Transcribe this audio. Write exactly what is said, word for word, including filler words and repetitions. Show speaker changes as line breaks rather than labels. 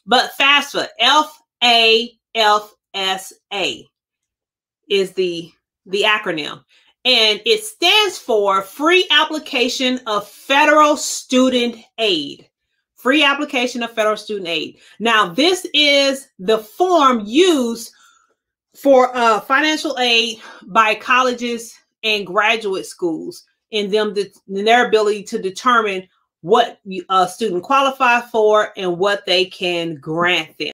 But FAFSA, F A F S A is the, the acronym. And it stands for Free Application of Federal Student Aid. Free application of federal student aid. Now, this is the form used for uh, financial aid by colleges and graduate schools in them in their ability to determine what a student qualifies for and what they can grant them.